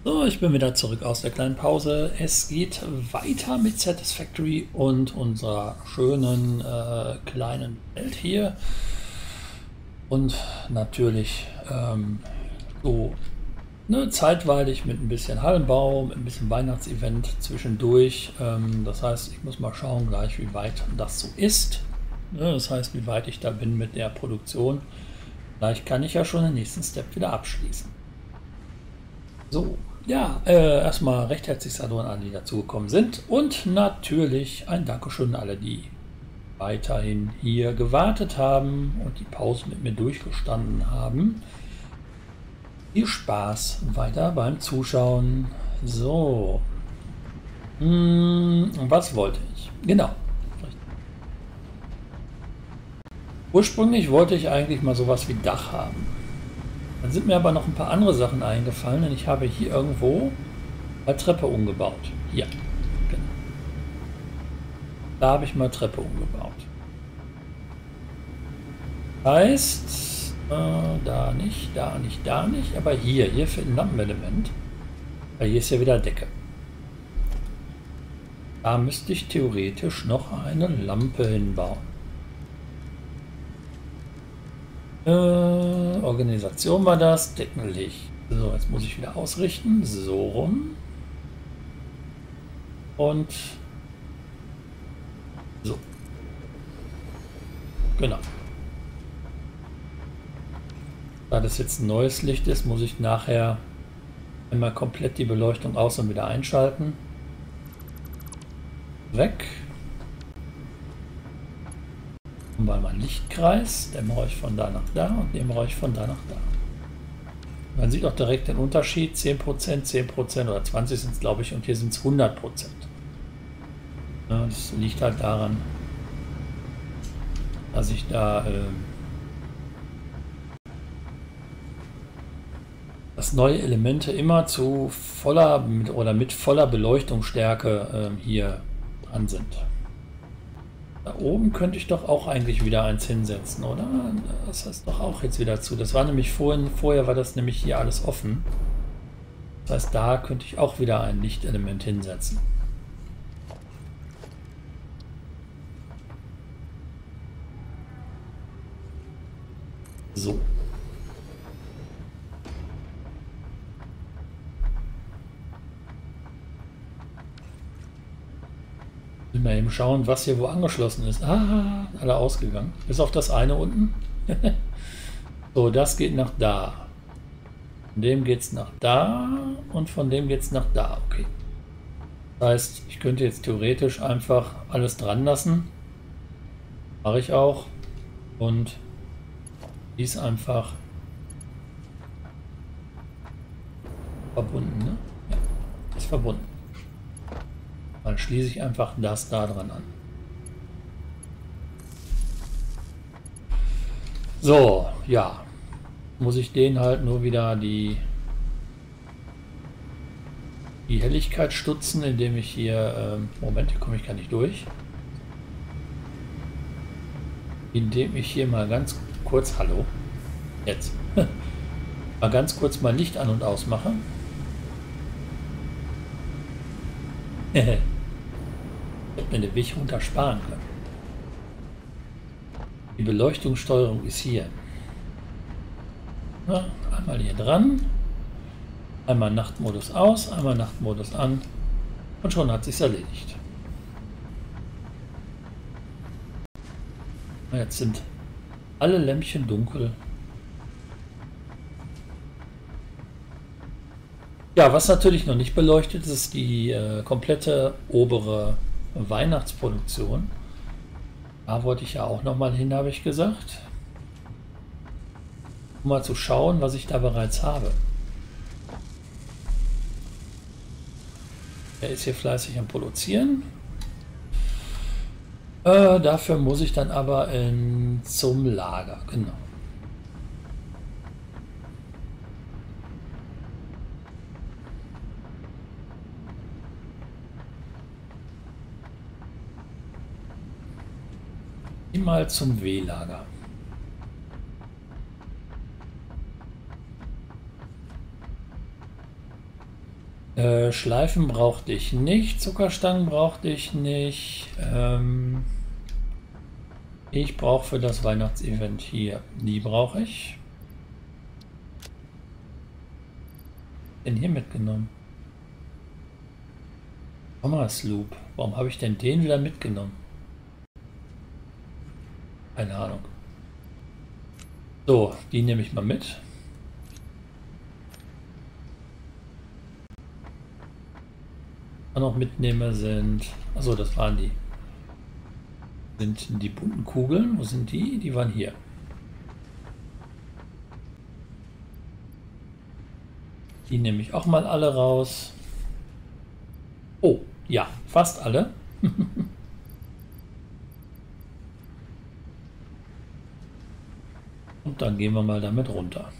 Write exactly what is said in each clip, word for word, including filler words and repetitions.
So, ich bin wieder zurück aus der kleinen Pause. Es geht weiter mit Satisfactory und unserer schönen äh, kleinen Welt hier. Und natürlich ähm, so ne, zeitweilig mit ein bisschen Hallenbau, mit ein bisschen Weihnachtsevent zwischendurch. Ähm, das heißt, ich muss mal schauen gleich, wie weit das so ist. Ne, das heißt, wie weit ich da bin mit der Produktion. Vielleicht kann ich ja schon den nächsten Step wieder abschließen. So, ja, äh, erstmal recht herzlich Salon an alle, die dazugekommen sind. Und natürlich ein Dankeschön an alle, die weiterhin hier gewartet haben und die Pause mit mir durchgestanden haben. Viel Spaß weiter beim Zuschauen. So, hm, was wollte ich? Genau. Ursprünglich wollte ich eigentlich mal sowas wie Dach haben. Dann sind mir aber noch ein paar andere Sachen eingefallen, denn ich habe hier irgendwo eine Treppe umgebaut. Hier, genau. Da habe ich mal Treppe umgebaut. Heißt, äh, da nicht, da nicht, da nicht, aber hier, hier für ein Lampenelement. Weil hier ist ja wieder Decke. Da müsste ich theoretisch noch eine Lampe hinbauen. Äh, Organisation war das, Deckenlicht. So, jetzt muss ich wieder ausrichten. So rum. Und so. Genau. Da das jetzt ein neues Licht ist, muss ich nachher einmal komplett die Beleuchtung aus und wieder einschalten. Weg. Und bei meinem Lichtkreis, den mache ich von da nach da und den mache ich von da nach da. Man sieht auch direkt den Unterschied, zehn Prozent, zehn Prozent oder zwanzig sind es, glaube ich, und hier sind es hundert Prozent. Ja, das liegt halt daran, dass ich da äh, dass neue Elemente immer zu voller mit, oder mit voller Beleuchtungsstärke äh, hier dran sind. Da oben könnte ich doch auch eigentlich wieder eins hinsetzen, oder? Das heißt doch auch jetzt wieder zu. Das war nämlich vorhin, vorher war das nämlich hier alles offen. Das heißt, da könnte ich auch wieder ein Lichtelement hinsetzen. So. Mal eben schauen, was hier wo angeschlossen ist. Ah, alle ausgegangen. Bis auf das eine unten. So, das geht nach da. Von dem geht es nach da und von dem geht es nach da. Okay. Das heißt, ich könnte jetzt theoretisch einfach alles dran lassen. Mache ich auch. Und dies einfach verbunden. Ne? Ja, ist verbunden. Dann schließe ich einfach das da dran an. So, ja. Muss ich den halt nur wieder die, die Helligkeit stutzen, indem ich hier... Äh, Moment, hier komme ich gar nicht durch. Indem ich hier mal ganz kurz... Hallo? Jetzt. Mal ganz kurz mal Licht an- und ausmache. Ich hätte mir den Weg runter sparen können. Die Beleuchtungssteuerung ist hier. Na, einmal hier dran. Einmal Nachtmodus aus, einmal Nachtmodus an. Und schon hat sich's erledigt. Jetzt sind alle Lämpchen dunkel. Ja, was natürlich noch nicht beleuchtet ist, ist die äh, komplette obere Weihnachtsproduktion. Da wollte ich ja auch noch mal hin, habe ich gesagt. Um mal zu schauen, was ich da bereits habe. Er ist hier fleißig am Produzieren. Äh, dafür muss ich dann aber in, zum Lager, genau. Mal zum W-Lager. Äh, Schleifen brauchte ich nicht, Zuckerstangen brauchte ich nicht. Ähm, ich brauche für das Weihnachtsevent hier, die brauche ich. Den hier mitgenommen. Kamera-Sloop. Warum habe ich denn den wieder mitgenommen? Keine Ahnung. So, die nehme ich mal mit. Was ich noch mitnehme sind, also das waren die, sind die bunten Kugeln. Wo sind die? Die waren hier. Die nehme ich auch mal alle raus. Oh, ja, fast alle. Und dann gehen wir mal damit runter.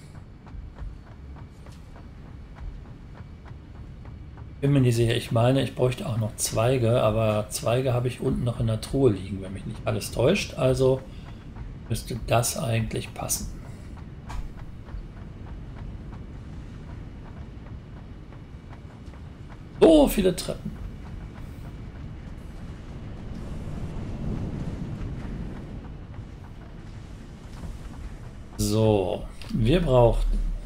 Bin mir nicht sicher, ich meine, ich bräuchte auch noch Zweige, aber Zweige habe ich unten noch in der Truhe liegen, wenn mich nicht alles täuscht. Also müsste das eigentlich passen. So viele Treppen. So, wir brauchen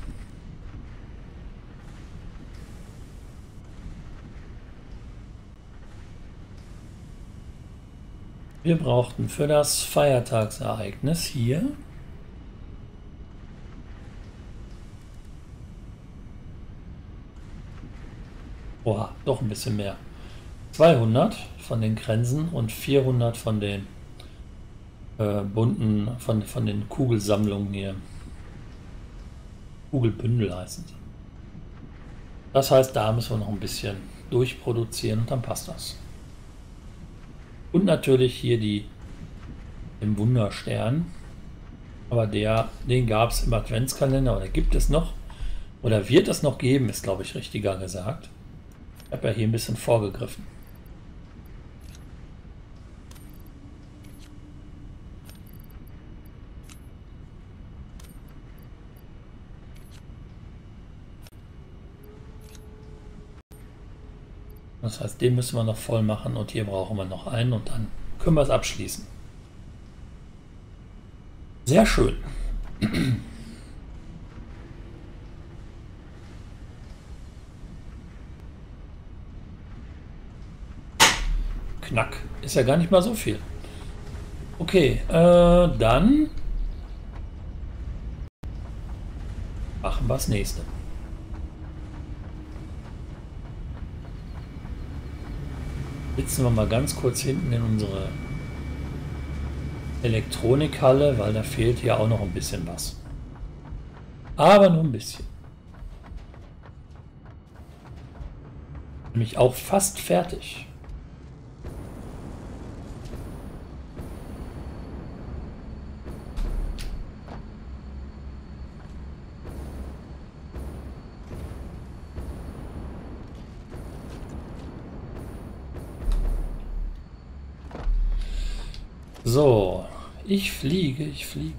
wir brauchten für das Feiertagsereignis hier oha, doch ein bisschen mehr. zweihundert von den Kränzen und vierhundert von den äh, bunten, von, von den Kugelsammlungen hier. Kugelbündel heißen sie. Das heißt, da müssen wir noch ein bisschen durchproduzieren und dann passt das. Und natürlich hier die im Wunderstern. Aber der, den gab es im Adventskalender oder gibt es noch. Oder wird es noch geben, ist glaube ich richtiger gesagt. Ich habe ja hier ein bisschen vorgegriffen. Das heißt, den müssen wir noch voll machen und hier brauchen wir noch einen und dann können wir es abschließen. Sehr schön. Knack. Ist ja gar nicht mal so viel. Okay, äh, dann machen wir das nächste. Sitzen wir mal ganz kurz hinten in unsere Elektronikhalle, weil da fehlt ja auch noch ein bisschen was. Aber nur ein bisschen. Nämlich auch fast fertig. So, ich fliege, ich fliege.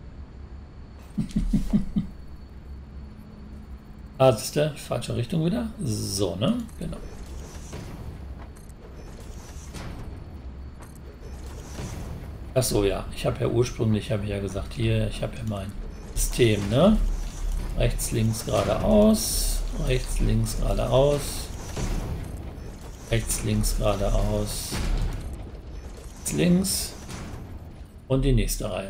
Ah, das ist der falsche Richtung wieder. So, ne? Genau. Ach so, ja. Ich habe ja ursprünglich, habe ich ja gesagt, hier, ich habe ja mein System, ne? Rechts, links, geradeaus. Rechts, links, geradeaus. Rechts, links, geradeaus. Rechts, links. Und die nächste Reihe.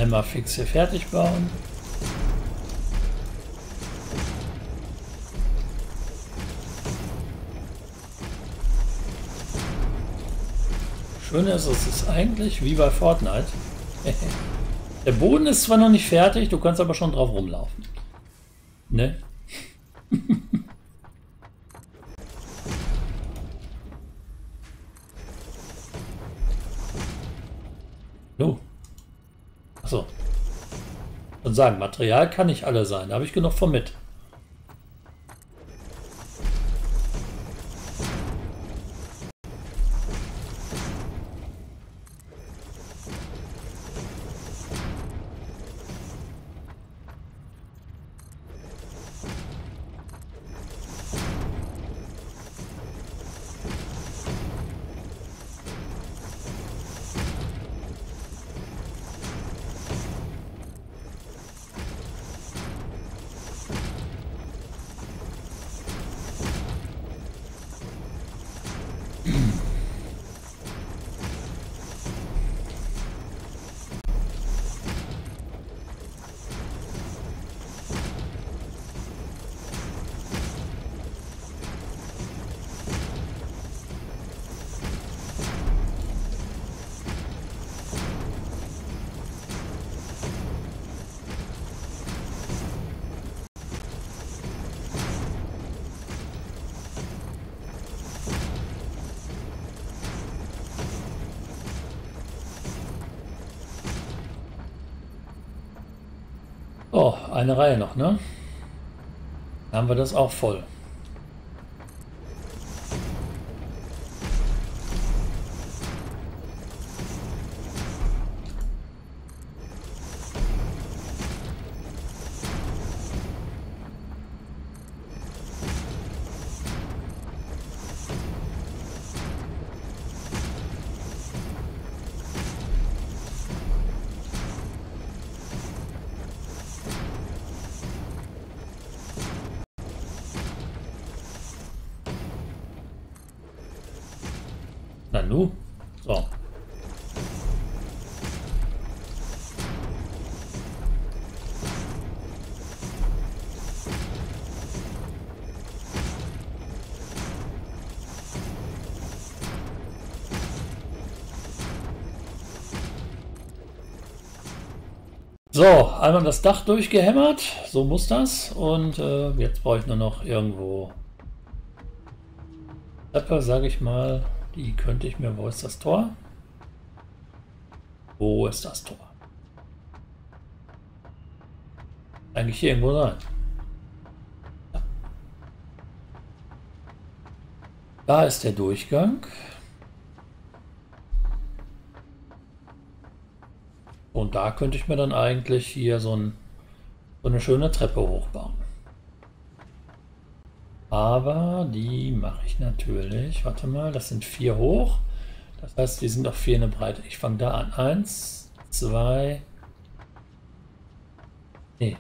Einmal fix hier fertig bauen. Schön ist, es ist eigentlich wie bei Fortnite. Der Boden ist zwar noch nicht fertig, du kannst aber schon drauf rumlaufen. Ne? No. Achso. Und sagen, Material kann nicht alle sein. Da habe ich genug von mit. Oh, eine Reihe noch, ne? Dann haben wir das auch voll. Na nu, so. So, einmal das Dach durchgehämmert, so muss das. Und äh, jetzt brauche ich nur noch irgendwo Treppe, sage ich mal. Die könnte ich mir... Wo ist das Tor? Wo ist das Tor? Eigentlich hier irgendwo sein. Da ist der Durchgang. Und da könnte ich mir dann eigentlich hier so, ein, so eine schöne Treppe hochbauen. Aber die mache ich natürlich. Warte mal, das sind vier hoch. Das heißt, die sind auch vier in der Breite. Ich fange da an. Eins, zwei. Nee.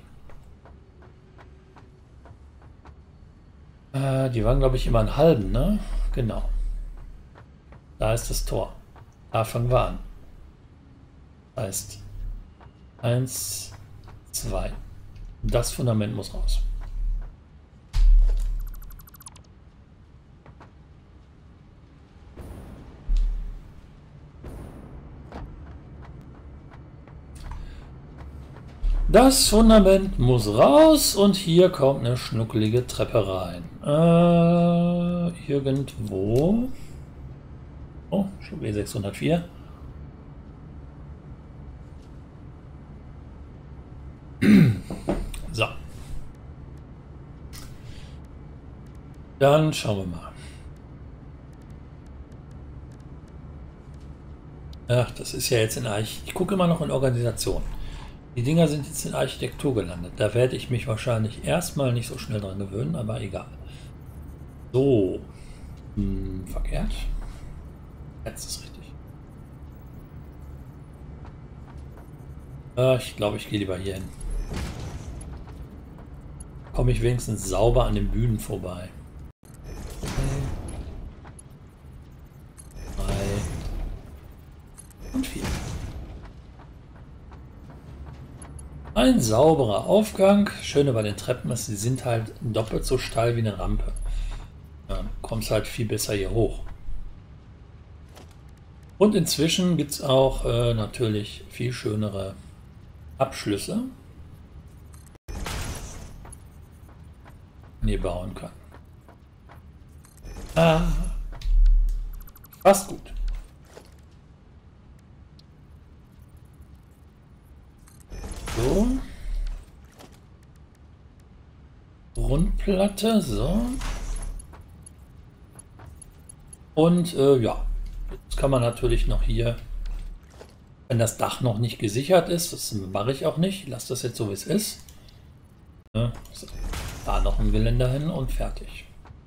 Äh, die waren, glaube ich, immer einen halben, ne? Genau. Da ist das Tor. Da fangen wir an. Das heißt, eins, zwei. Das Fundament muss raus. Das Fundament muss raus und hier kommt eine schnuckelige Treppe rein. Äh, irgendwo. Oh, schon W sechshundertvier. So. Dann schauen wir mal. Ach, das ist ja jetzt in Arch. Ich gucke immer noch in Organisation. Die Dinger sind jetzt in Architektur gelandet. Da werde ich mich wahrscheinlich erstmal nicht so schnell dran gewöhnen, aber egal. So. Hm, verkehrt. Jetzt ist richtig. Äh, ich glaube, ich gehe lieber hier hin. Komme ich wenigstens sauber an den Bühnen vorbei. drei und vier. Ein sauberer Aufgang. Schöne bei den Treppen ist, sie sind halt doppelt so steil wie eine Rampe. Ja, du kommst halt viel besser hier hoch. Und inzwischen gibt es auch äh, natürlich viel schönere Abschlüsse, die man hier bauen kann. Ah, fast gut. So. Rundplatte, so. Und äh, ja, jetzt kann man natürlich noch hier, wenn das Dach noch nicht gesichert ist, das mache ich auch nicht, ich lasse das jetzt so wie es ist. Ja, so. Da noch ein Geländer hin und fertig.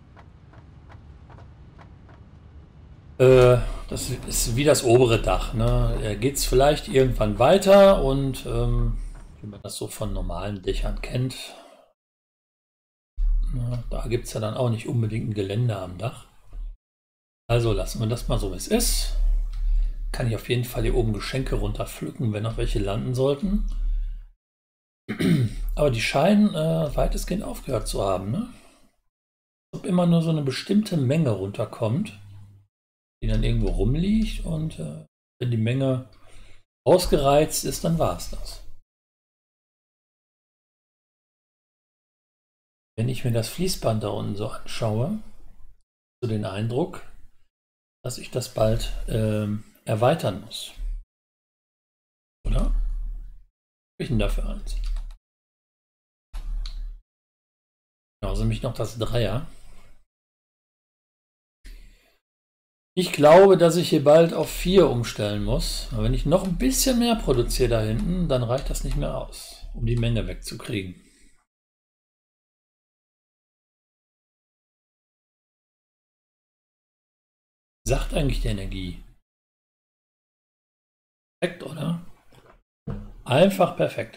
Äh, das ist wie das obere Dach. Ne? Geht es vielleicht irgendwann weiter und ähm, wie man das so von normalen Dächern kennt, na, da gibt es ja dann auch nicht unbedingt ein Geländer am Dach. Also lassen wir das mal so, wie es ist. Kann ich auf jeden Fall hier oben Geschenke runterpflücken, wenn noch welche landen sollten. Aber die scheinen äh, weitestgehend aufgehört zu haben. Ne? Ob immer nur so eine bestimmte Menge runterkommt, die dann irgendwo rumliegt, und äh, wenn die Menge ausgereizt ist, dann war es das. Wenn ich mir das Fließband da unten so anschaue, so den Eindruck, dass ich das bald ähm, erweitern muss. Oder? Was habe ich denn dafür eins? Genauso nämlich noch das Dreier. Ich glaube, dass ich hier bald auf vier umstellen muss. Aber wenn ich noch ein bisschen mehr produziere da hinten, dann reicht das nicht mehr aus, um die Menge wegzukriegen. Sagt eigentlich die Energie. Perfekt, oder? Einfach perfekt.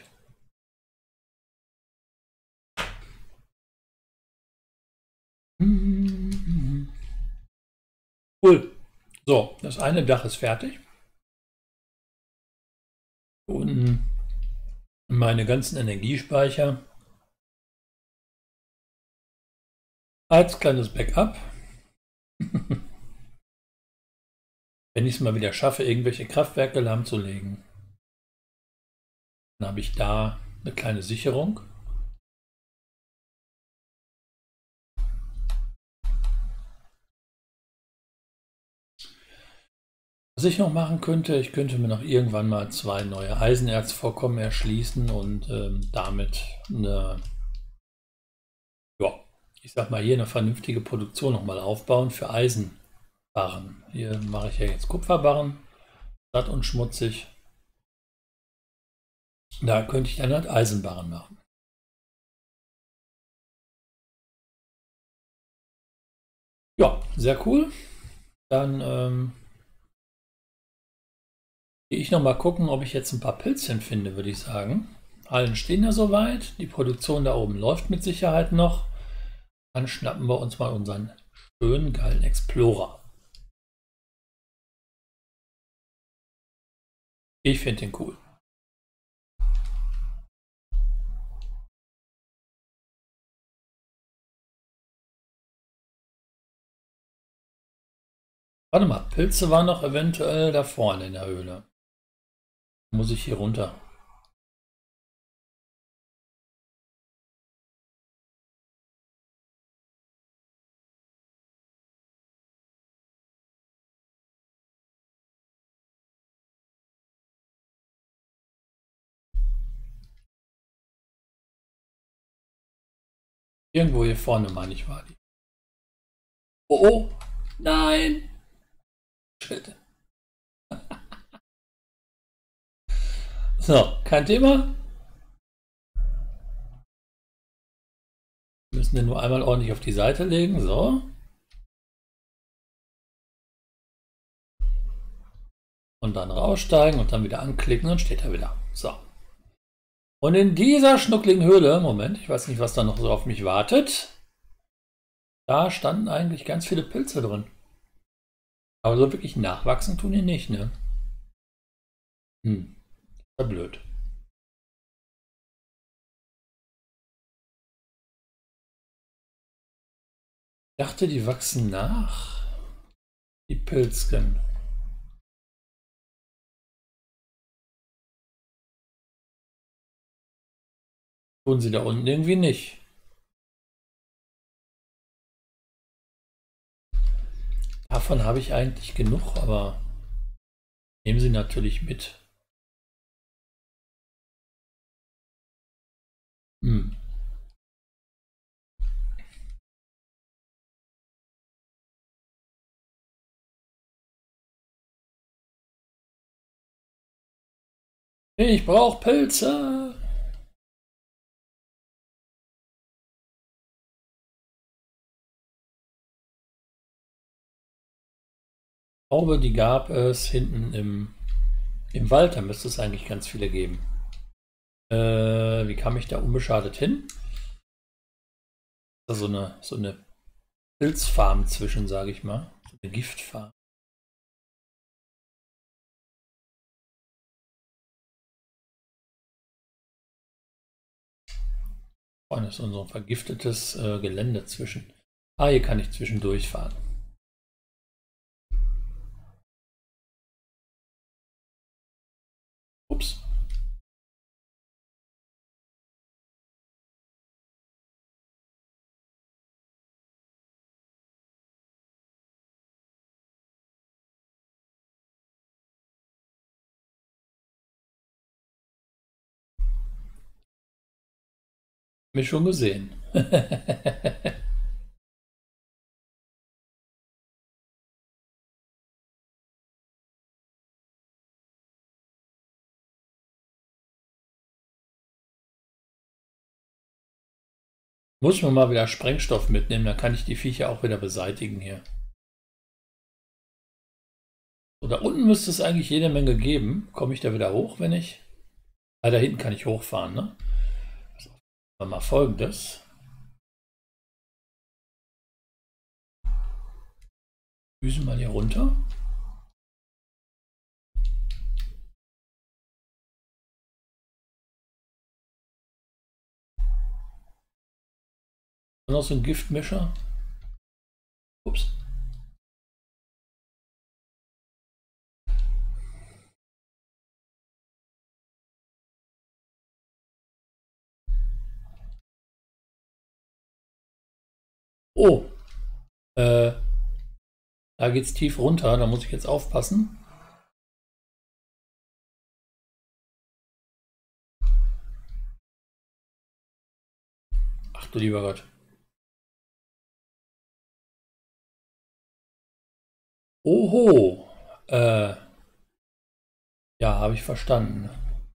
Cool. So, das eine Dach ist fertig. Und meine ganzen Energiespeicher als kleines Backup. Wenn ich es mal wieder schaffe, irgendwelche Kraftwerke lahmzulegen, dann habe ich da eine kleine Sicherung. Was ich noch machen könnte, ich könnte mir noch irgendwann mal zwei neue Eisenerzvorkommen erschließen und ähm, damit eine, ja, ich sag mal hier eine vernünftige Produktion nochmal aufbauen für Eisenbarren. Hier mache ich ja jetzt Kupferbarren, satt und schmutzig. Da könnte ich dann halt Eisenbarren machen. Ja, sehr cool. Dann ähm, gehe ich noch mal gucken, ob ich jetzt ein paar Pilzchen finde, würde ich sagen. Hallen stehen ja soweit. Die Produktion da oben läuft mit Sicherheit noch. Dann schnappen wir uns mal unseren schönen, geilen Explorer. Ich finde den cool. Warte mal, Pilze waren noch eventuell da vorne in der Höhle. Muss ich hier runter? Irgendwo hier vorne, meine ich, war die. Oh, oh, nein! Shit. So, kein Thema. Wir müssen den nur einmal ordentlich auf die Seite legen, so. Und dann raussteigen und dann wieder anklicken, dann steht er wieder. So. Und in dieser schnuckligen Höhle, Moment, ich weiß nicht, was da noch so auf mich wartet, da standen eigentlich ganz viele Pilze drin. Aber so wirklich nachwachsen tun die nicht, ne? Hm, ist ja blöd. Ich dachte, die wachsen nach. Die Pilzken. Tun sie da unten irgendwie nicht. Davon habe ich eigentlich genug, aber nehmen sie natürlich mit. Hm. Ich brauche Pilze. Ich glaube, die gab es hinten im, im Wald. Da müsste es eigentlich ganz viele geben. Äh, wie kam ich da unbeschadet hin? So eine, so eine Pilzfarm zwischen, sage ich mal. So eine Giftfarm. Vorne ist so ein vergiftetes äh, Gelände zwischen. Ah, hier kann ich zwischendurch fahren. Ups. Mich schon gesehen. Muss ich mir mal wieder Sprengstoff mitnehmen, dann kann ich die Viecher auch wieder beseitigen hier. So, da unten müsste es eigentlich jede Menge geben. Komme ich da wieder hoch, wenn ich... Ah, da hinten kann ich hochfahren, ne? Also, mal Folgendes. Düsen mal hier runter. Und noch so ein Giftmischer. Ups. Oh. Äh, da geht's tief runter, da muss ich jetzt aufpassen. Ach du lieber Gott. Oho. Äh, ja, habe ich verstanden.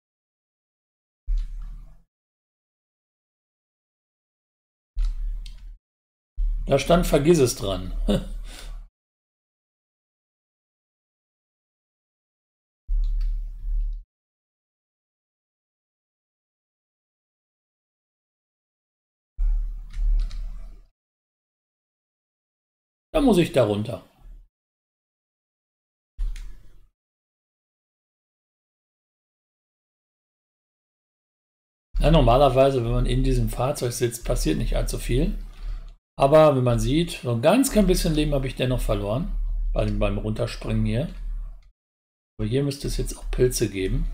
Da stand vergiss es dran. Da muss ich da runter. Ja, normalerweise, wenn man in diesem Fahrzeug sitzt, passiert nicht allzu viel. Aber wenn man sieht, so ein ganz klein bisschen Leben habe ich dennoch verloren. Beim, beim Runterspringen hier. Aber hier müsste es jetzt auch Pilze geben.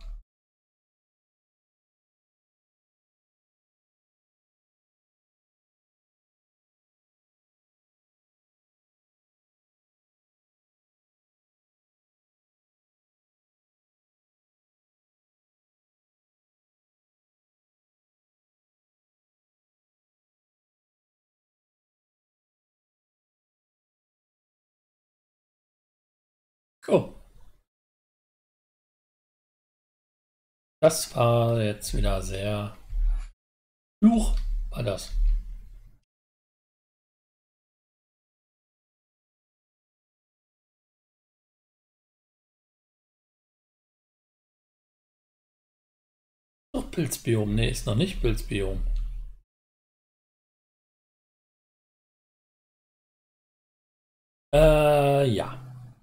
Oh. Das war jetzt wieder sehr... Fluch war das. Noch Pilzbiom. Ne, ist noch nicht Pilzbiom. Äh, ja.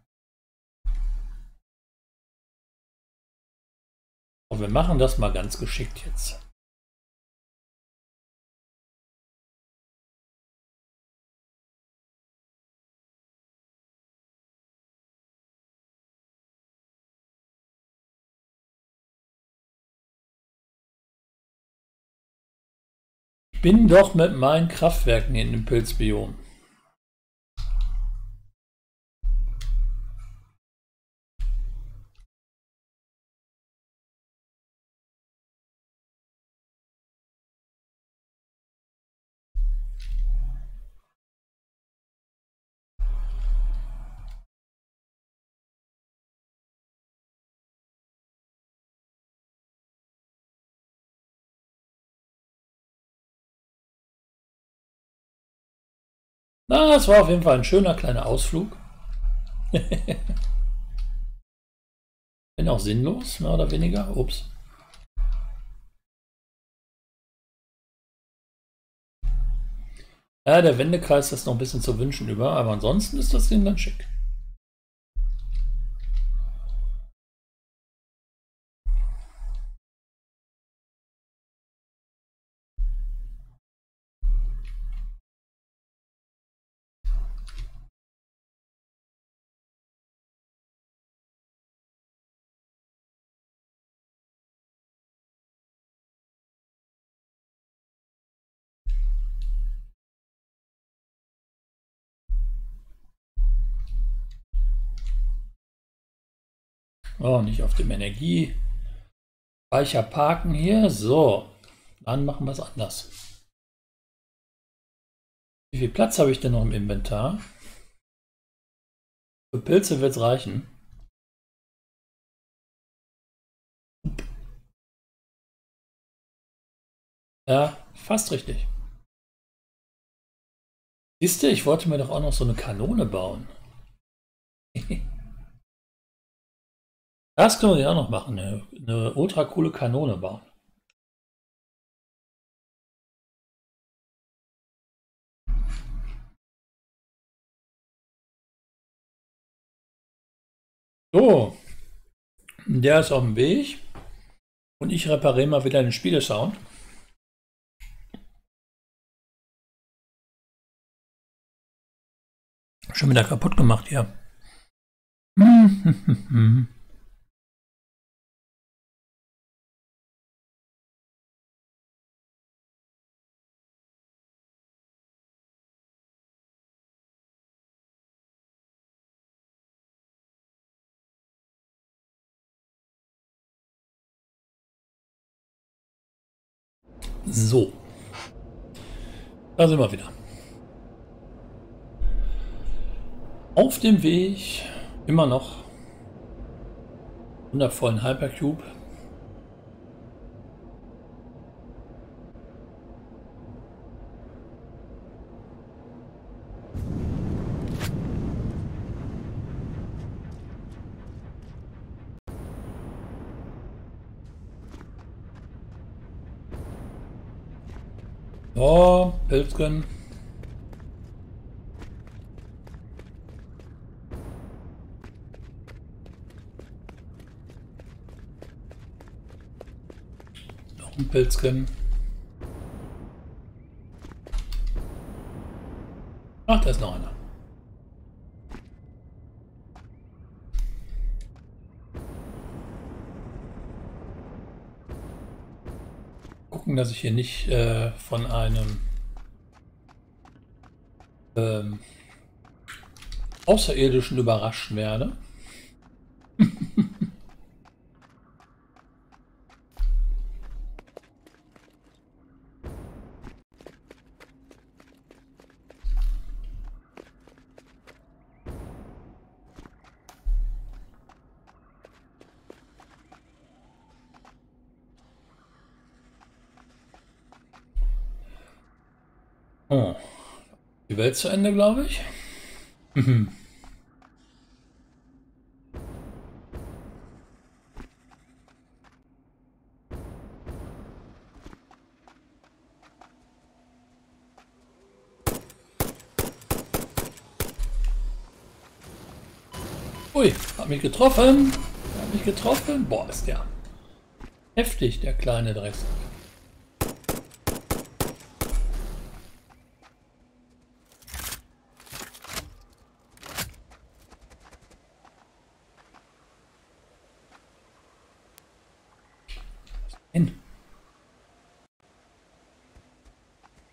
Und wir machen das mal ganz geschickt jetzt. bin doch mit meinen Kraftwerken in dem Pilzbiom. Na, das war auf jeden Fall ein schöner kleiner Ausflug. Bin auch sinnlos, mehr oder weniger. Ups. Ja, der Wendekreis ist noch ein bisschen zu wünschen über, aber ansonsten ist das Ding ganz schick. Oh, nicht auf dem Energiespeicher parken hier. So, dann machen wir es anders. Wie viel Platz habe ich denn noch im Inventar? Für Pilze wird es reichen. Ja, fast richtig. Siehst du, ich wollte mir doch auch noch so eine Kanone bauen. Das können wir ja auch noch machen, eine, eine ultra coole Kanone bauen. So, der ist auf dem Weg und ich repariere mal wieder den Spielesound. Schon wieder kaputt gemacht hier. So, da sind wir wieder. Auf dem Weg immer noch wundervollen Hypercube. So, Pilzchen. Noch ein Pilzchen. Ach, da ist noch einer. Gucken, dass ich hier nicht äh, von einem ähm, Außerirdischen überrascht werde. Oh. Die Welt zu Ende, glaube ich. Ui, hat mich getroffen. Hat mich getroffen. Boah, ist der heftig, der kleine Drecksack. Hin.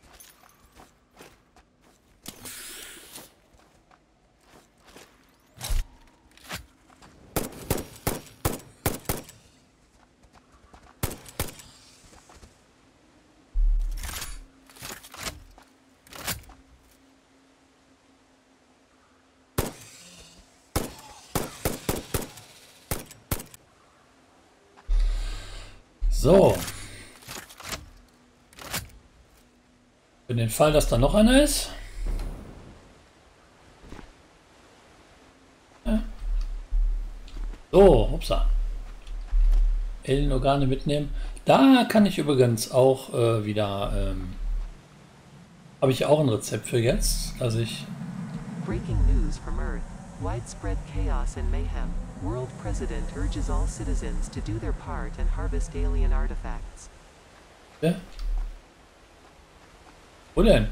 So. Für den Fall, dass da noch einer ist. Ja. So, hupsa. Alien-Organe mitnehmen. Da kann ich übrigens auch äh, wieder... Ähm, habe ich auch ein Rezept für jetzt, dass ich... Breaking news from Earth. Widespread chaos and mayhem. World President urges all citizens to do their part and harvest alien artifacts. Ja? Wo denn?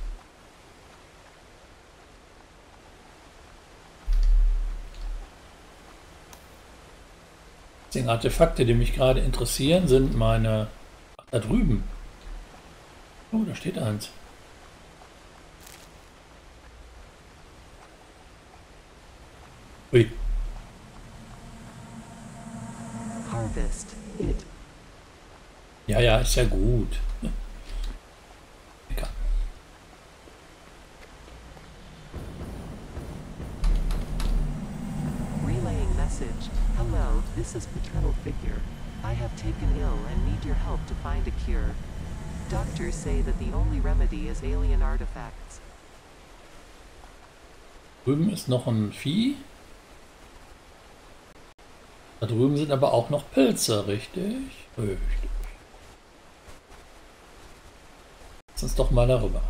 Die Artefakte, die mich gerade interessieren, sind meine... Ach, da drüben. Oh, da steht eins. Ui. Harvest it. Ja, ja, ist ja gut. Egal. Relaying message. Hello, this is Paternal Figure. I have taken ill and need your help to find a cure. Doctors say that the only remedy is alien artifacts. Drüben ist noch ein Vieh. Da drüben sind aber auch noch Pilze, richtig? Richtig. Lass uns doch mal darüber.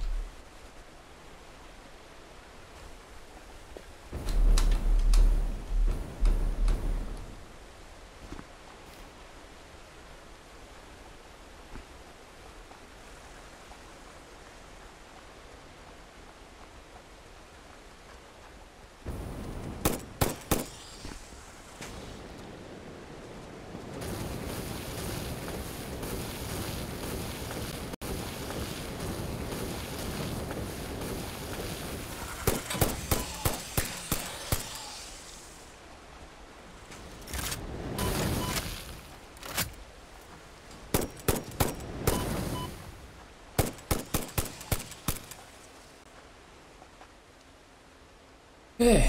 Okay.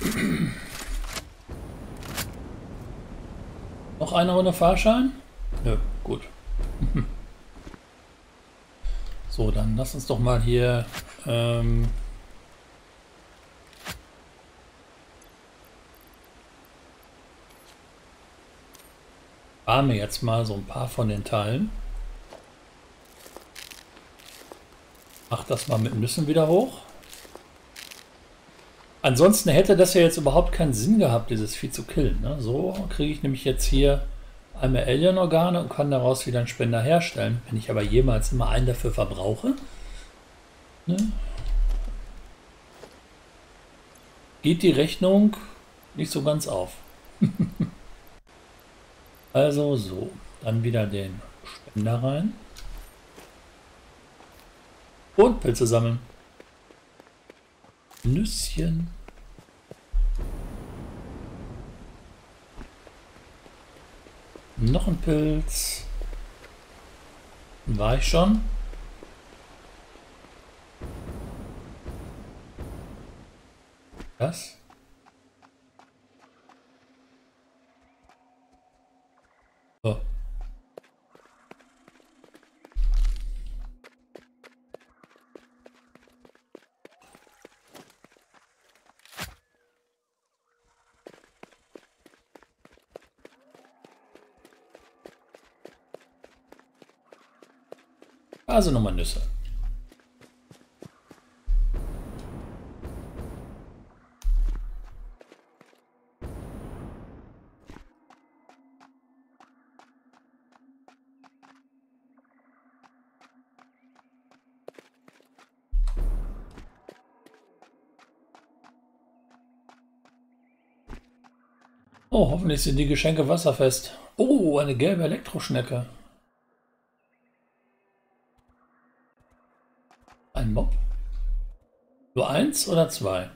Noch eine Runde Fahrschein? Nö, gut. So, dann lass uns doch mal hier ähm, farme jetzt mal so ein paar von den Teilen. Mach das mal mit Nüssen wieder hoch. Ansonsten hätte das ja jetzt überhaupt keinen Sinn gehabt, dieses Vieh zu killen. Ne? So kriege ich nämlich jetzt hier einmal Alien-Organe und kann daraus wieder einen Spender herstellen. Wenn ich aber jemals immer einen dafür verbrauche, ne? Geht die Rechnung nicht so ganz auf. Also so, dann wieder den Spender rein. Und Pilze sammeln. Nüsschen. Noch ein Pilz. War ich schon? Das? Oh. Also nochmal Nüsse. Oh, hoffentlich sind die Geschenke wasserfest. Oh, eine gelbe Elektroschnecke. Ein Mob? Nur eins oder zwei?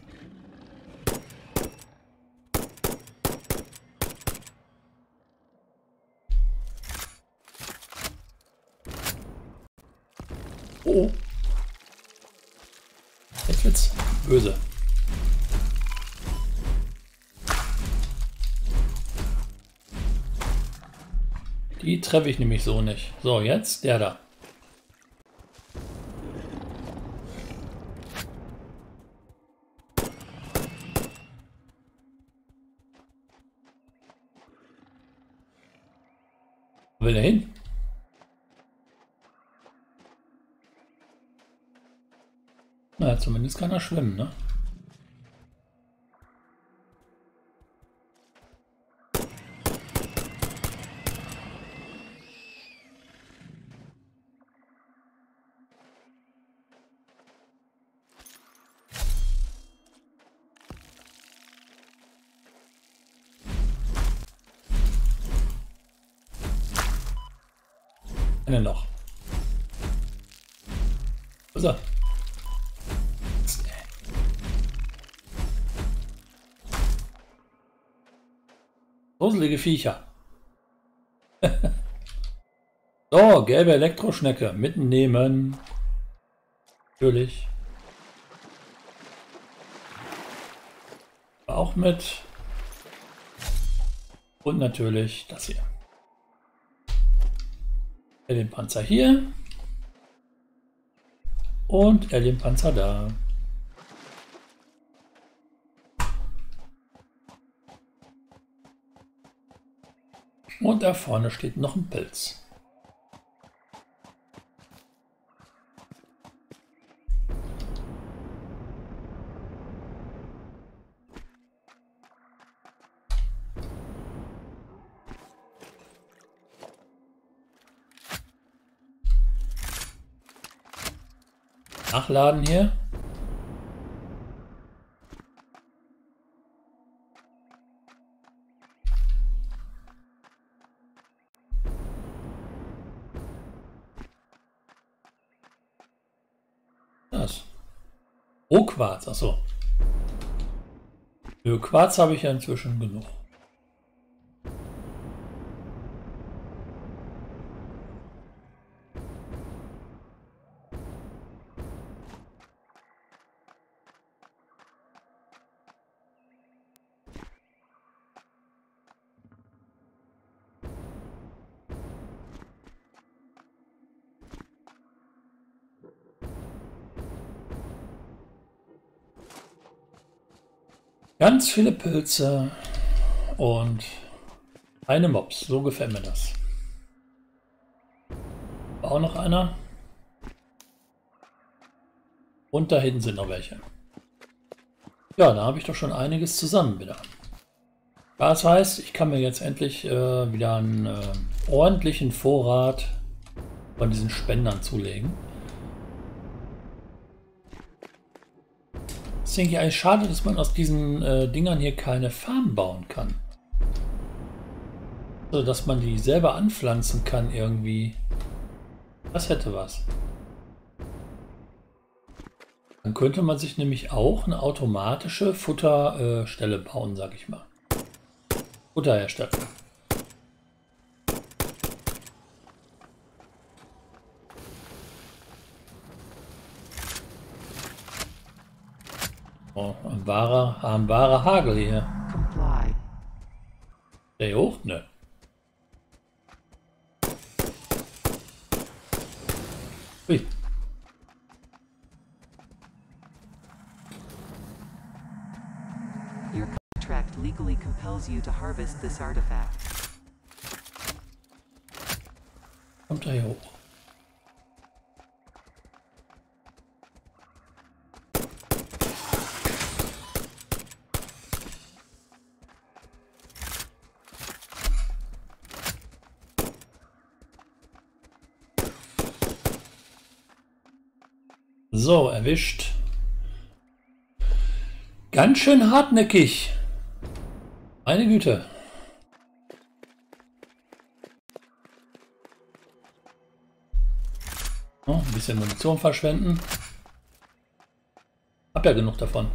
Oh. Jetzt wird's böse. Die treffe ich nämlich so nicht. So, jetzt der da. Wo will er hin? Na, zumindest kann er schwimmen, ne? Eine noch. Wo ist er? Gruselige Viecher. So, gelbe Elektroschnecke. Mitnehmen. Natürlich. Auch mit. Und natürlich das hier. Alien-Panzer hier. Und Alien-Panzer da. Und da vorne steht noch ein Pilz. Nachladen hier. Das. Oh, Quarz, achso. Für Quarz habe ich ja inzwischen genug. Ganz viele Pilze und eine Mops. So gefällt mir das. War auch noch einer. Und da hinten sind noch welche. Ja, da habe ich doch schon einiges zusammen wieder. Das heißt, ich kann mir jetzt endlich äh, wieder einen äh, ordentlichen Vorrat von diesen Spendern zulegen. Das denke ich eigentlich schade, dass man aus diesen äh, Dingern hier keine Farm bauen kann. So, dass man die selber anpflanzen kann irgendwie. Das hätte was. Dann könnte man sich nämlich auch eine automatische Futterstelle äh, bauen, sag ich mal. Futterhersteller. Oh, ein wahrer, ein wahrer Hagel hier. Comply. Der hier hoch? Ne. Ui. Your contract legally compels you to harvest this artifact. Kommt er hier hoch? So, erwischt. Ganz schön hartnäckig. Meine Güte. Oh, ein bisschen Munition verschwenden. Hab ja genug davon.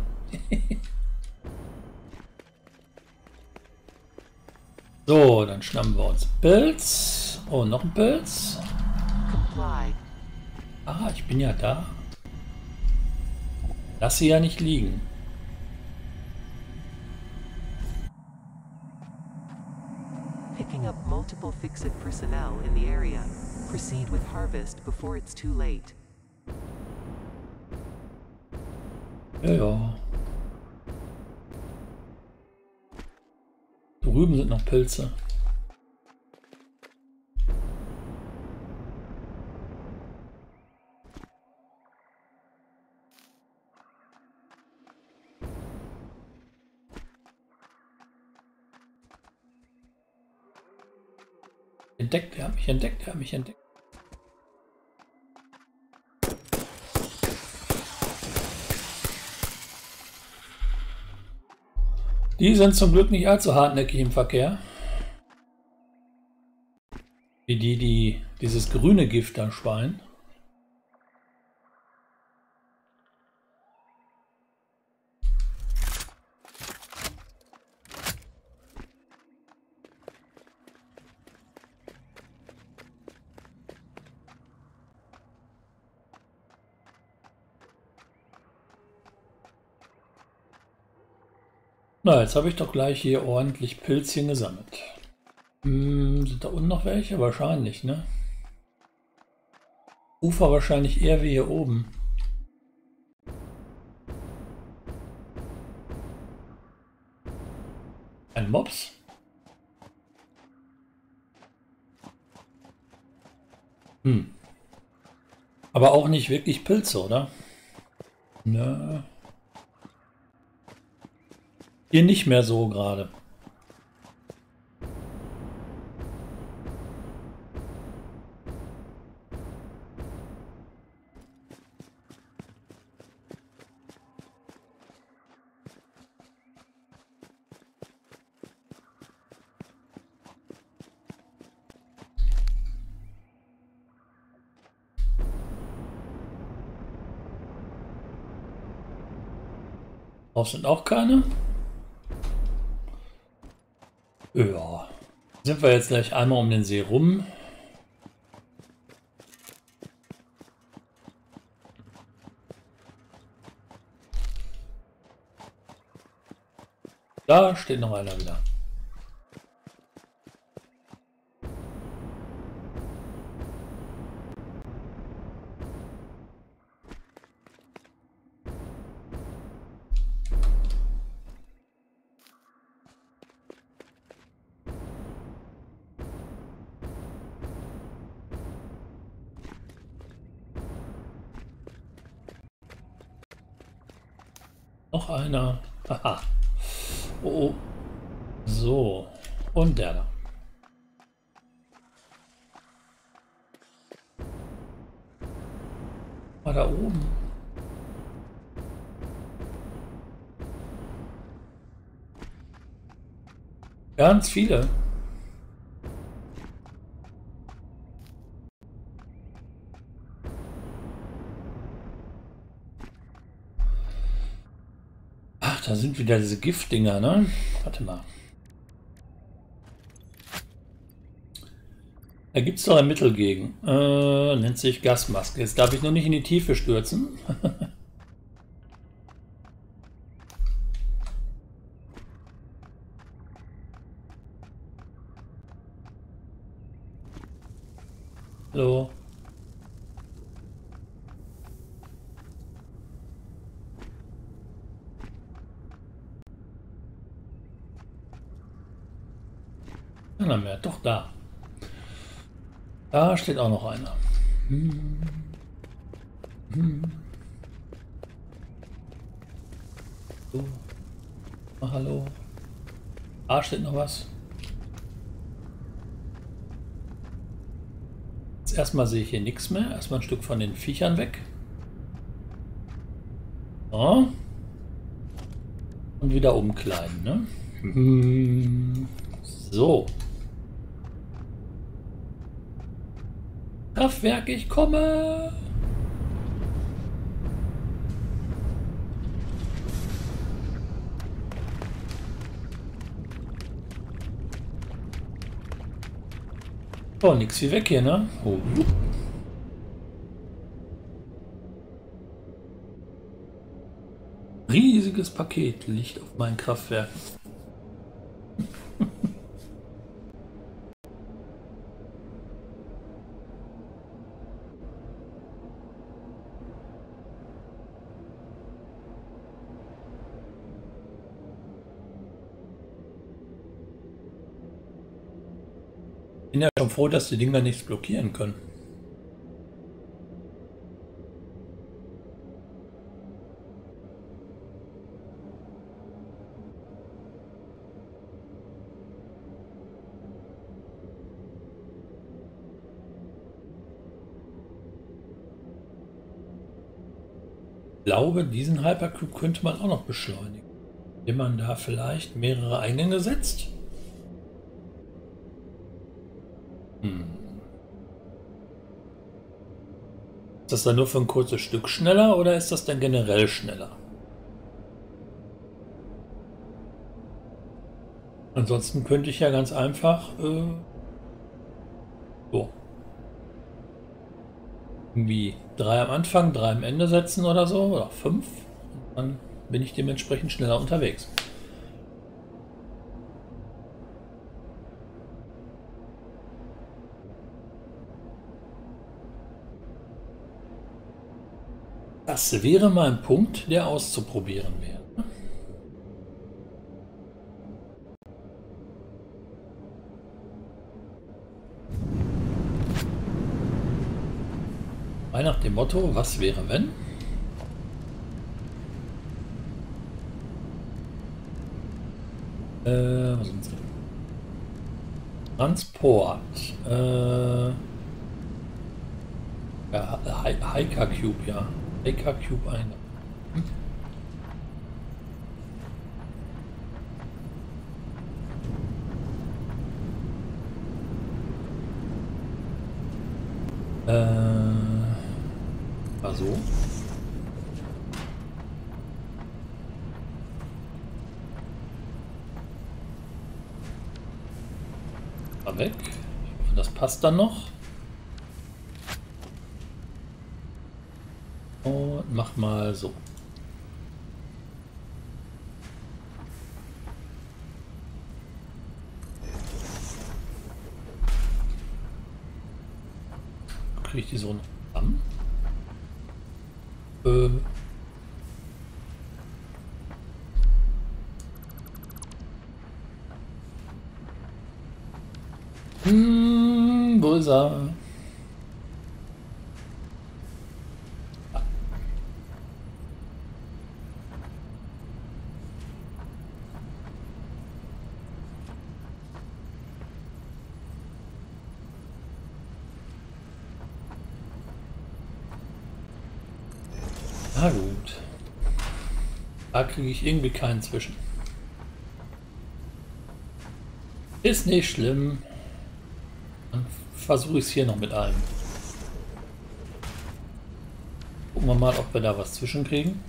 So, dann schnappen wir uns Pilz. Oh, noch ein Pilz. Comply. Ah, ich bin ja da. Lass sie ja nicht liegen. Picking up multiple multiple Fix-It personnel in the area. Proceed with harvest before it's too late. Ja, ja. Drüben sind noch Pilze. Entdeckt, er hat mich entdeckt, er hat mich entdeckt. Die sind zum Glück nicht allzu hartnäckig im Verkehr. Wie die, die dieses grüne Gift da speien. Na, jetzt habe ich doch gleich hier ordentlich Pilzchen gesammelt. Hm, sind da unten noch welche? Wahrscheinlich, ne? Ufer wahrscheinlich eher wie hier oben. Ein Mops? Hm. Aber auch nicht wirklich Pilze, oder? Nö. Hier nicht mehr so gerade. Auch sind auch keine. Ja, sind wir jetzt gleich einmal um den See rum. Da steht noch einer wieder. Noch einer. Aha. Oh, oh. So. Und der da. War da oben. Ganz viele. Da sind wieder diese Giftdinger, ne? Warte mal. Da gibt es doch ein Mittel gegen. Äh, nennt sich Gasmaske. Jetzt darf ich noch nicht in die Tiefe stürzen. Hallo. Keiner mehr, doch da. Da steht auch noch einer. Hm. Hm. So. Ah, hallo. Da steht noch was. Jetzt erstmal sehe ich hier nichts mehr. Erstmal ein Stück von den Viechern weg. So. Und wieder umkleiden, ne? Hm. So. Kraftwerk, ich komme! Oh, nix wie weg hier, ne? Oh. Riesiges Paket liegt auf meinem Kraftwerk. Ich bin ja schon froh, dass die Dinger nichts blockieren können. Ich glaube, diesen Hypercube könnte man auch noch beschleunigen, indem man da vielleicht mehrere Eingänge setzt. Hm. Ist das dann nur für ein kurzes Stück schneller oder ist das dann generell schneller? Ansonsten könnte ich ja ganz einfach äh, so irgendwie drei am Anfang, drei am Ende setzen oder so, oder fünf. Und dann bin ich dementsprechend schneller unterwegs. Das wäre mal ein Punkt, der auszuprobieren wäre. Frei nach dem Motto, was wäre wenn? Äh, was sind sie? Transport. Äh, ja, Hypercube, ja. Hypercube ein. Hm. Äh, also. Mal weg. Ich hoffe, das passt dann noch. Und mach mal so. Kriege ich die so noch zusammen? Äh. Hm, wo ist er? Na gut. Da kriege ich irgendwie keinen zwischen. Ist nicht schlimm. Dann versuche ich es hier noch mit einem. Gucken wir mal, ob wir da was zwischen kriegen.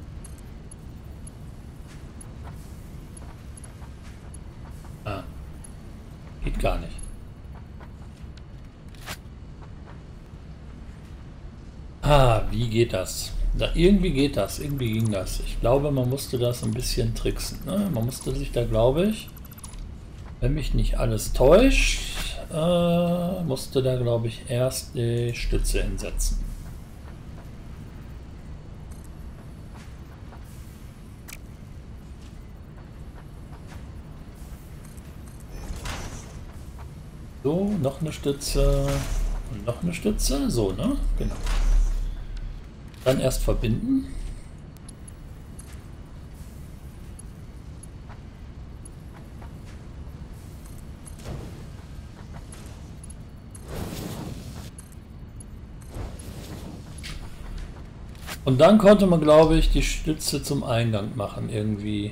Ah. Geht gar nicht. Ah, wie geht das? Da, irgendwie geht das, irgendwie ging das. Ich glaube, man musste das ein bisschen tricksen. Ne? Man musste sich da, glaube ich, wenn mich nicht alles täuscht, äh, musste da, glaube ich, erst die Stütze hinsetzen. So, noch eine Stütze und noch eine Stütze. So, ne? Genau. Dann erst verbinden. Und dann konnte man, glaube ich, die Stütze zum Eingang machen irgendwie.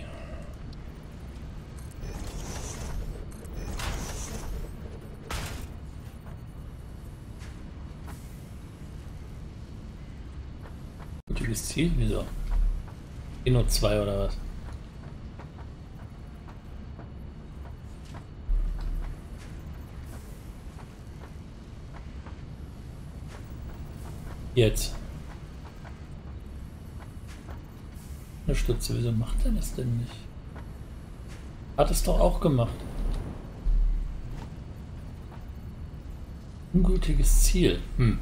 Gutes Ziel? Wieso? Eh nur zwei oder was? Jetzt. Eine Stütze, wieso macht er das denn nicht? Hat es doch auch gemacht. Ungültiges Ziel. Hm.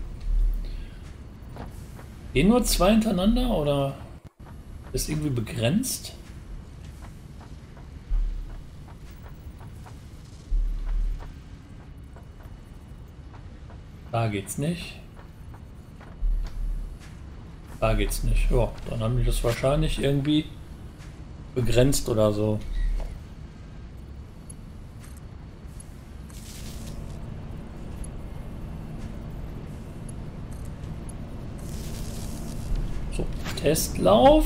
Gehen nur zwei hintereinander oder ist irgendwie begrenzt? Da geht's nicht. Da geht's nicht. Ja, dann haben die das wahrscheinlich irgendwie begrenzt oder so. So, Testlauf.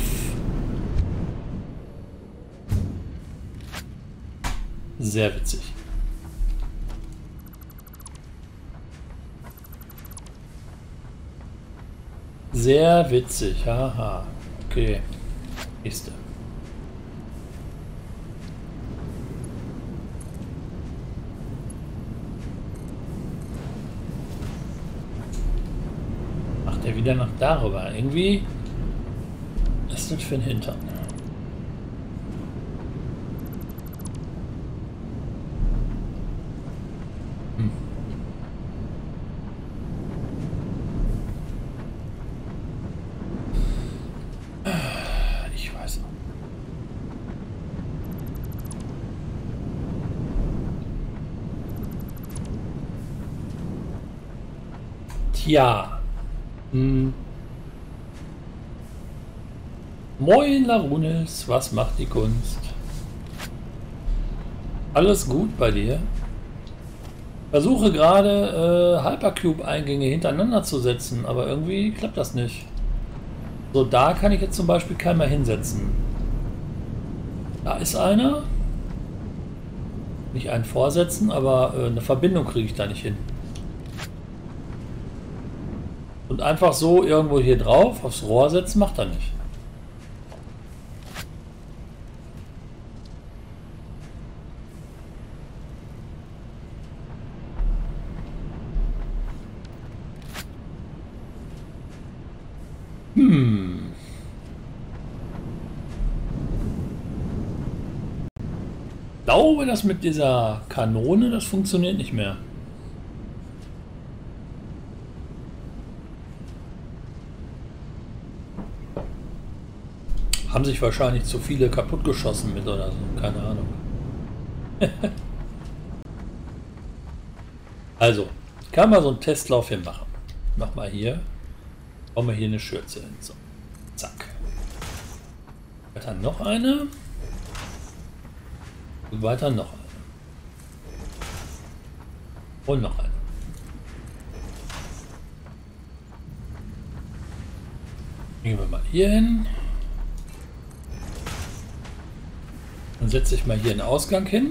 Sehr witzig. Sehr witzig, haha. Okay. Nächste. Macht er wieder nach darüber. Irgendwie ist das für ein Hintern. Hm. Ich weiß auch. Tja. Hm. Moin Larunis, was macht die Kunst? Alles gut bei dir? Versuche gerade äh, Hypercube-Eingänge hintereinander zu setzen, aber irgendwie klappt das nicht. So, da kann ich jetzt zum Beispiel keinen mehr hinsetzen. Da ist einer. Nicht einen vorsetzen, aber äh, eine Verbindung kriege ich da nicht hin. Und einfach so irgendwo hier drauf aufs Rohr setzen macht er nicht. Hm. Ich glaube, das mit dieser Kanone, das funktioniert nicht mehr. Haben sich wahrscheinlich zu viele kaputt geschossen mit oder so, keine Ahnung. Also, kann man so einen Testlauf hier machen. Mach mal hier. Bauen wir hier eine Schürze hin. So. Zack. Weiter noch eine. Und weiter noch eine. Und noch eine. Gehen wir mal hier hin. Dann setze ich mal hier einen Ausgang hin.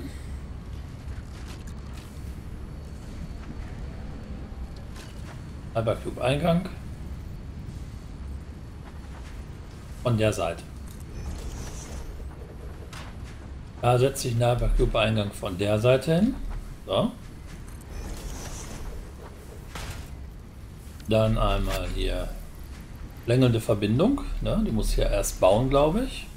Hypercube Eingang. Von der Seite. Da setze ich einen Hypercube Eingang von der Seite hin. So. Dann einmal hier längernde Verbindung. Ne? Die muss ich ja erst bauen, glaube ich.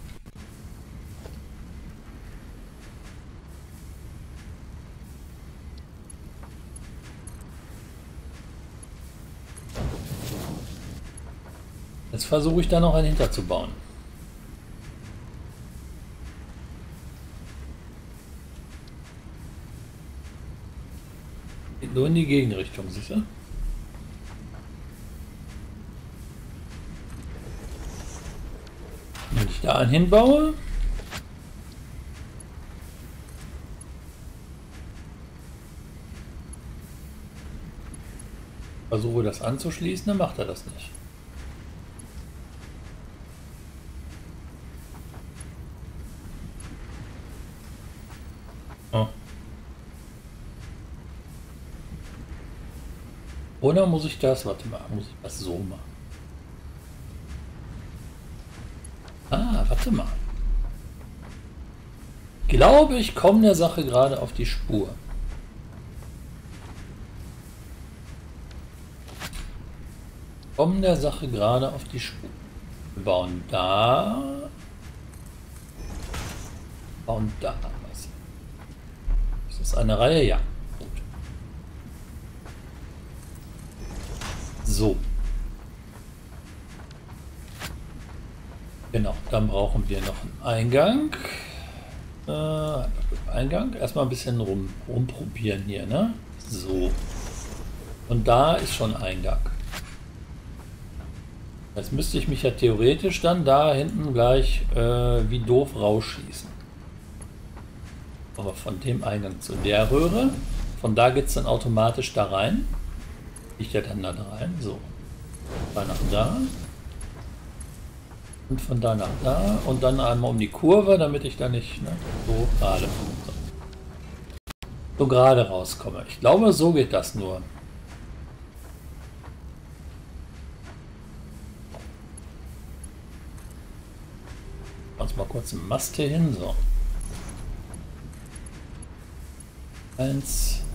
Jetzt versuche ich da noch einen hinterzubauen. Geht nur in die Gegenrichtung, siehst du? Wenn ich da einen hinbaue, versuche das anzuschließen, dann macht er das nicht. Oh. Oder muss ich das, warte mal, muss ich das so machen? Ah, warte mal. Ich glaube, ich komme der Sache gerade auf die Spur. Kommen der Sache gerade auf die Spur. Wir bauen da. Bauen da was. Ist das eine Reihe? Ja. Gut. So. Genau, dann brauchen wir noch einen Eingang. Äh, Eingang. Erstmal ein bisschen rum, rumprobieren hier, ne? So. Und da ist schon Eingang. Jetzt müsste ich mich ja theoretisch dann da hinten gleich äh, wie doof rausschießen. Aber von dem Eingang zu der Röhre, von da geht es dann automatisch da rein. Ich ja dann da rein, so. Da nach da. Und von da nach da. Und dann einmal um die Kurve, damit ich da nicht ne, so gerade so, so gerade rauskomme. Ich glaube, so geht das nur. Uns mal kurz einen Mast hier hin, so. Eins,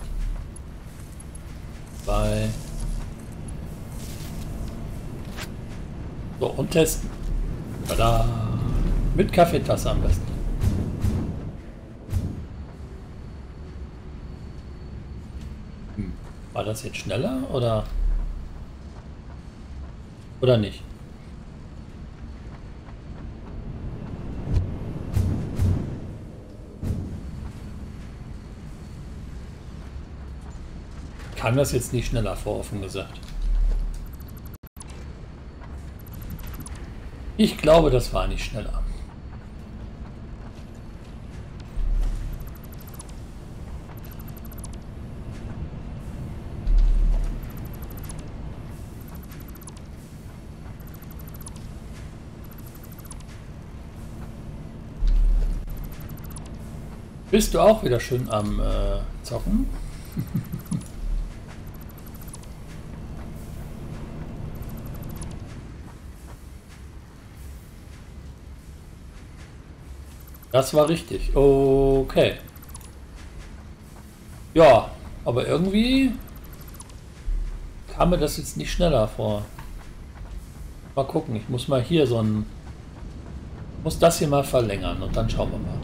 zwei. So, und testen. Tada! Mit Kaffeetasse am besten. Hm. War das jetzt schneller oder oder nicht? Kann das jetzt nicht schneller vor, offen gesagt. Ich glaube, das war nicht schneller. Bist du auch wieder schön am äh, Zocken? Das war richtig. Okay. Ja, aber irgendwie kam mir das jetzt nicht schneller vor. Mal gucken, ich muss mal hier so ein... muss das hier mal verlängern und dann schauen wir mal.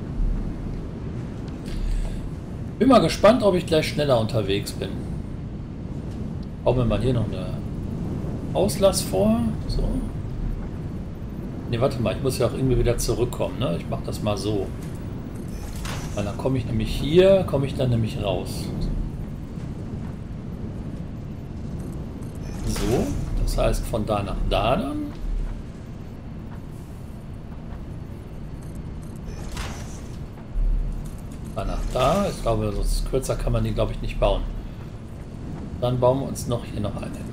Bin mal gespannt, ob ich gleich schneller unterwegs bin. Bauen wir mal hier noch eine Auslass vor. So. Ne, warte mal, ich muss ja auch irgendwie wieder zurückkommen, ne? Ich mache das mal so. Weil dann komme ich nämlich hier, komme ich dann nämlich raus. So, das heißt von da nach da dann. Da nach da. Ich glaube, sonst kürzer kann man die, glaube ich, nicht bauen. Dann bauen wir uns noch hier noch eine.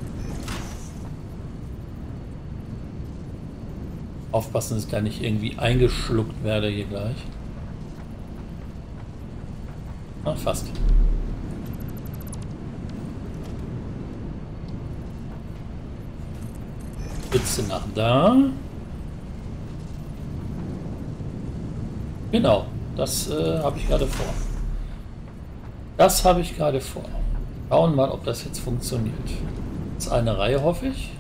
Aufpassen, dass ich da nicht irgendwie eingeschluckt werde hier gleich. Ah, fast. Spitze nach da. Genau, das äh, habe ich gerade vor. Das habe ich gerade vor. Schauen mal, ob das jetzt funktioniert. Das ist eine Reihe, hoffe ich.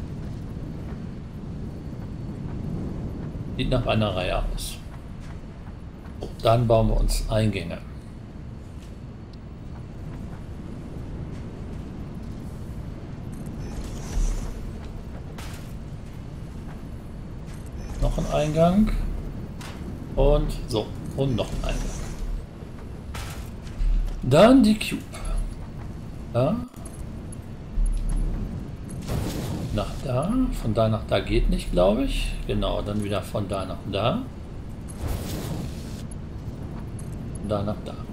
Sieht nach einer Reihe aus. So, dann bauen wir uns Eingänge. Noch ein Eingang. Und so. Und noch ein Eingang. Dann die Cube. Da. Nach da, von da nach da geht nicht, glaube ich. Genau, dann wieder von da nach da. Von da nach da.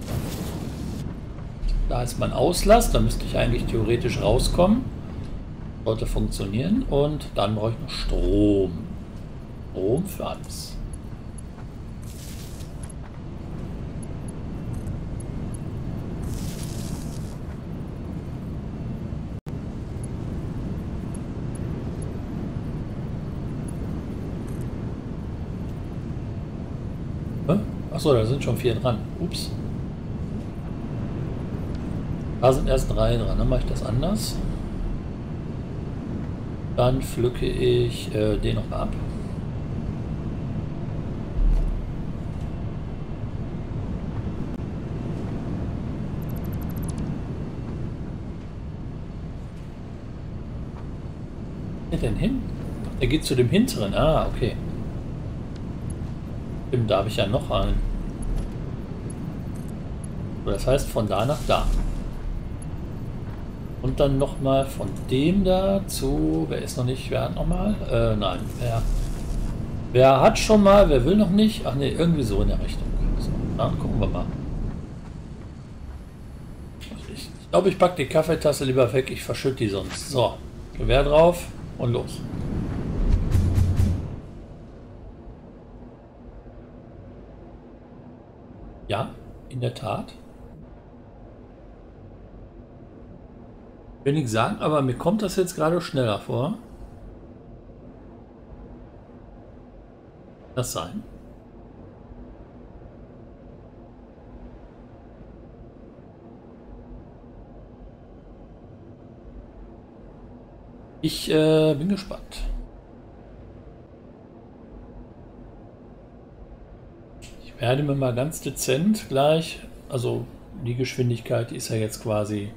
Da ist mein Auslass, da müsste ich eigentlich theoretisch rauskommen. Sollte funktionieren. Und dann brauche ich noch Strom. Strom für alles. Achso, da sind schon vier dran. Ups. Da sind erst drei dran. Dann mache ich das anders. Dann pflücke ich äh, den noch mal ab. Wo geht denn hin? Er geht zu dem hinteren. Ah, okay. Stimmt, da habe ich ja noch einen. So, das heißt von da nach da. Und dann nochmal von dem da zu... Wer ist noch nicht? Wer hat nochmal? Äh, nein. Wer, wer hat schon mal? Wer will noch nicht? Ach ne, irgendwie so in der Richtung. So, dann gucken wir mal. Ich glaube, ich packe die Kaffeetasse lieber weg. Ich verschütte die sonst. So, Gewehr drauf und los. Ja, in der Tat. Will nicht sagen, aber mir kommt das jetzt gerade schneller vor. Das sein. Ich äh, bin gespannt. Ich werde mir mal ganz dezent gleich, also die Geschwindigkeit ist ja jetzt quasi...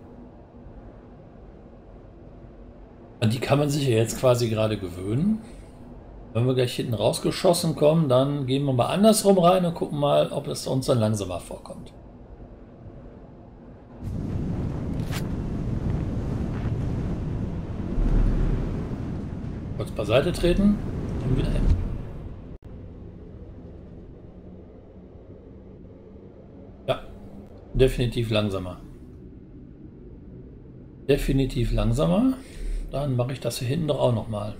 An die kann man sich ja jetzt quasi gerade gewöhnen. Wenn wir gleich hinten rausgeschossen kommen, dann gehen wir mal andersrum rein und gucken mal, ob es uns dann langsamer vorkommt. Kurz beiseite treten und wieder hin. Ja, definitiv langsamer. Definitiv langsamer. Dann mache ich das hier hinten doch auch noch mal.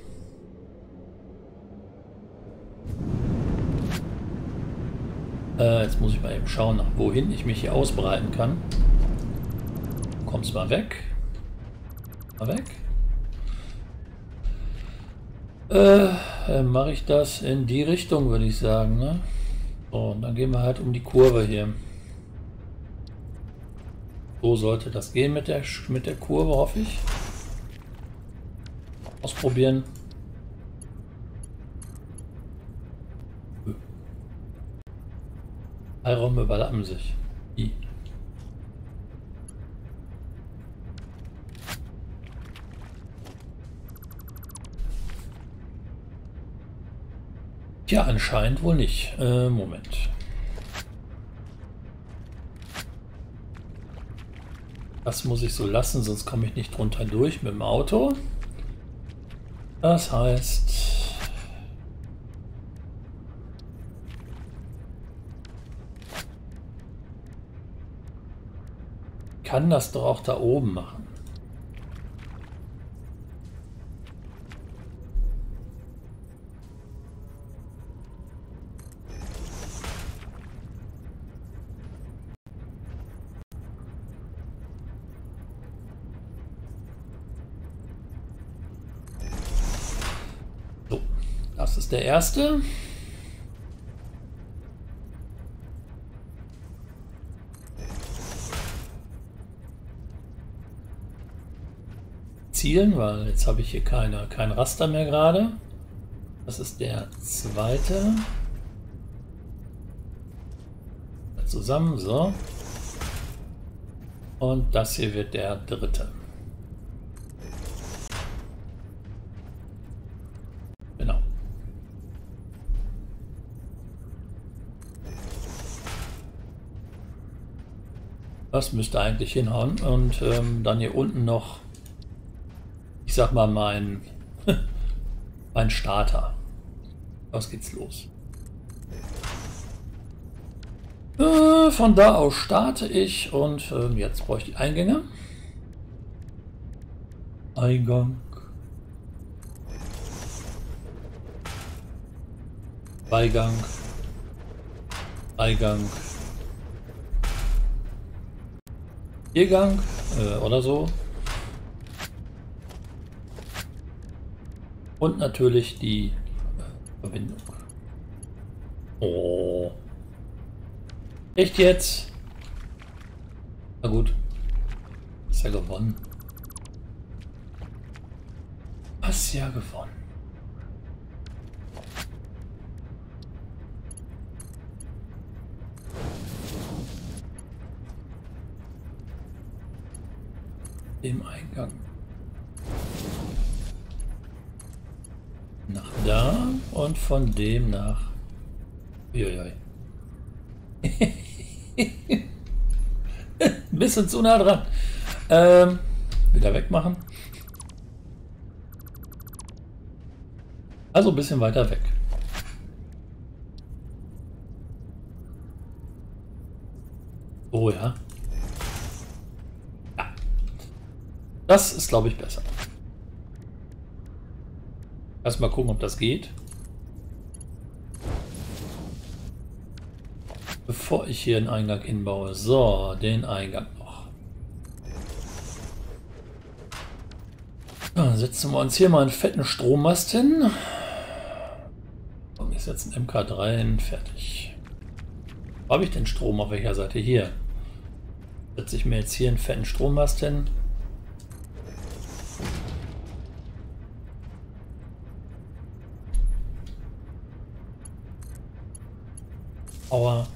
Äh, jetzt muss ich mal eben schauen, nach wohin ich mich hier ausbreiten kann. Du kommst mal weg. Mal weg. Äh, dann mache ich das in die Richtung, würde ich sagen. Ne? So, und dann gehen wir halt um die Kurve hier. So sollte das gehen mit der, mit der Kurve, hoffe ich. Ausprobieren. Freiraum überlappen sich. I. Tja, anscheinend wohl nicht. Äh, Moment. Das muss ich so lassen, sonst komme ich nicht drunter durch mit dem Auto. Das heißt... Ich kann das doch auch da oben machen. So, das ist der erste. Zielen, weil jetzt habe ich hier keine, kein Raster mehr gerade. Das ist der zweite. Zusammen, so. Und das hier wird der dritte. Genau. Das müsste eigentlich hinhauen. Und ähm, dann hier unten noch, ich sag mal, mein, mein Starter. Was geht's los? Äh, von da aus starte ich und äh, jetzt brauche ich die Eingänge. Eingang. Beigang. Eingang. Viergang äh, oder so. Und natürlich die äh, Verbindung. Oh. Echt jetzt? Na gut. Hast ja gewonnen. Hast ja gewonnen. Im Eingang. Nach da und von dem nach. Uiuiui. Ein bisschen zu nah dran. Ähm, wieder wegmachen. Also ein bisschen weiter weg. Oh ja. Ja. Das ist, glaube ich, besser. Erstmal gucken, ob das geht. Bevor ich hier einen Eingang inbaue. So, den Eingang noch. Dann setzen wir uns hier mal einen fetten Strommast hin. Und ich setze einen M K drei hin. Fertig. Wo habe ich den Strom? Auf welcher Seite? Hier. Setze ich mir jetzt hier einen fetten Strommast hin. Aua.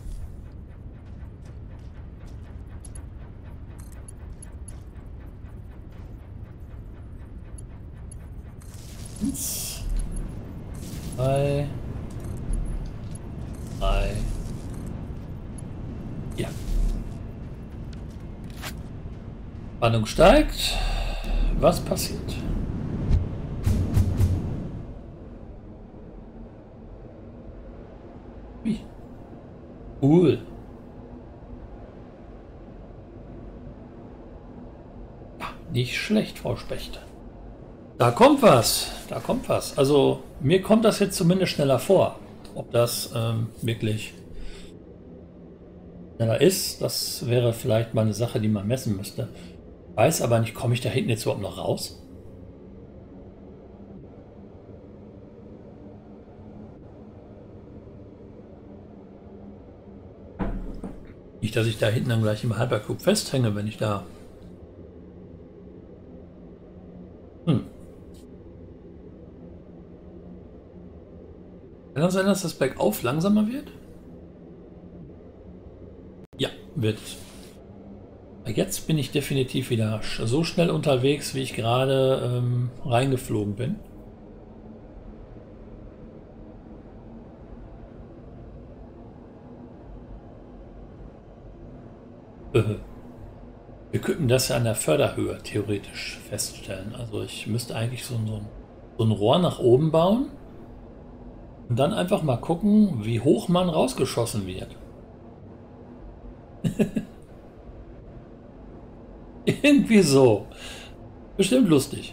Eins, zwei, drei, ja. Spannung steigt. Was passiert? Wie? Cool. Ja, nicht schlecht, Frau Specht. Da kommt was, da kommt was. Also mir kommt das jetzt zumindest schneller vor. Ob das ähm, wirklich schneller ist, das wäre vielleicht mal eine Sache, die man messen müsste. Weiß aber nicht, komme ich da hinten jetzt überhaupt noch raus? Nicht, dass ich da hinten dann gleich im Hypercube festhänge, wenn ich da... Hm. Kann das sein, dass das bergauf langsamer wird? Ja, wird es. Jetzt bin ich definitiv wieder so schnell unterwegs, wie ich gerade ähm, reingeflogen bin. Wir könnten das ja an der Förderhöhe theoretisch feststellen. Also ich müsste eigentlich so ein, so ein Rohr nach oben bauen und dann einfach mal gucken, wie hoch man rausgeschossen wird. Irgendwie so. Bestimmt lustig.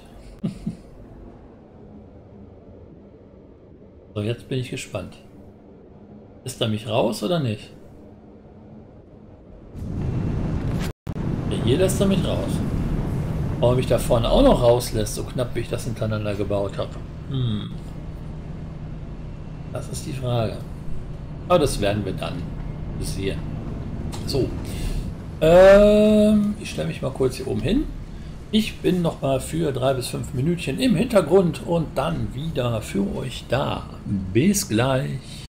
So, jetzt bin ich gespannt. Ist er mich raus oder nicht? Hier lässt er mich raus. Ob er mich da vorne auch noch rauslässt, so knapp wie ich das hintereinander gebaut habe. Hm. Das ist die Frage. Aber das werden wir dann sehen. So. Ähm, ich stelle mich mal kurz hier oben hin. Ich bin noch mal für drei bis fünf Minütchen im Hintergrund und dann wieder für euch da. Bis gleich.